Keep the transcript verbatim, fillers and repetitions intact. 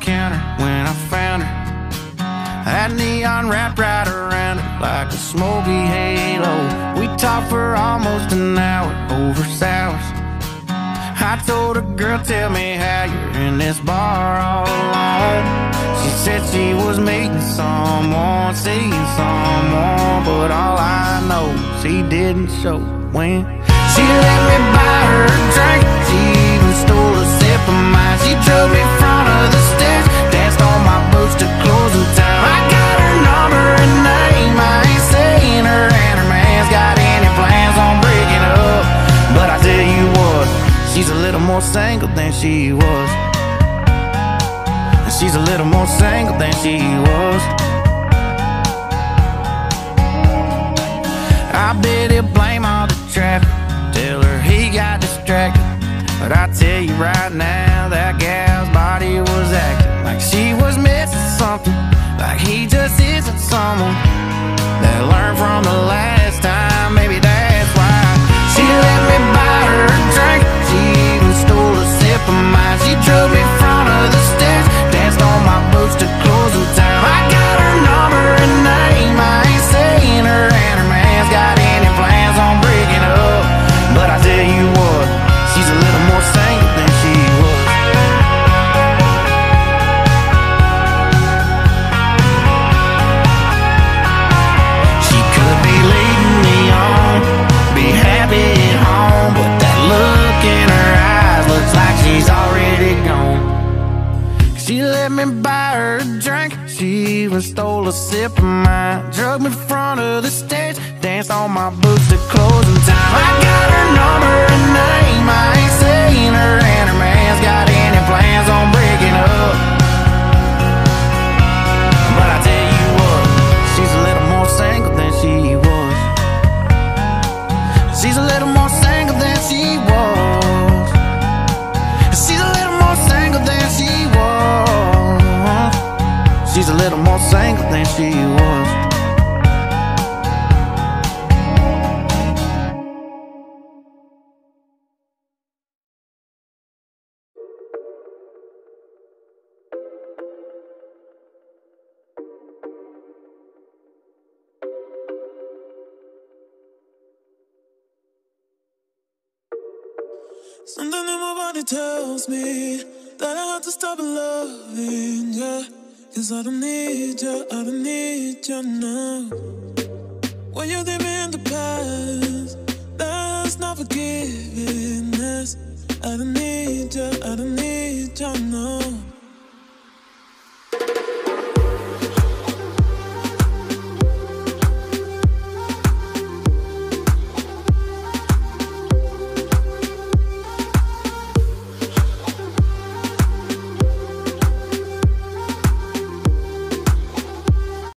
counter when I found her. Had neon wrapped right around her like a smoky halo. We talked for almost an hour over sours. I told her, girl, tell me how you're in this bar all alone. She said she was meeting someone, seeing someone, but all I know is he didn't show when she let me buy her a drink. She even stole a sip of mine. She drove me in front of the stairs, danced on my boots to closing time. I got her number and name, I ain't saying her and her man's got any plans on breaking up, but I tell you what, she's a little more single than she was. She's a little more single than she was. I bet he'll blame all the traffic, tell her he got distracted, but I tell you right now, that gal's body was acting like she was missing something, like he just isn't someone that learned from the last time. Maybe that's why she let me buy her a drink. She even stole a sip of mine. She drove me in front of the stairs, danced on my boots to closing time. I got her number and name, I ain't saying her and her man's got any plans on breaking up, but I tell you what, she's a little more single than she was. She could be leading me on, be happy at home, but that look in her eyes looks like she's already gone. She let me buy her a drink, she even stole a sip of mine. Drug me in front of the stage, danced on my boots to closing time. I got her number and name, I ain't saying her and her man's got any plans on breaking up, but I tell you what, she's a little more single than she was. She's a little more single than she was. She's a little more single than she was. She's a little more single than she was. Something in my body tells me that I have to stop loving you, 'cause I don't need you, I don't need you now. When you did me in the past, that's not forgiveness. I don't need you, I don't need you now.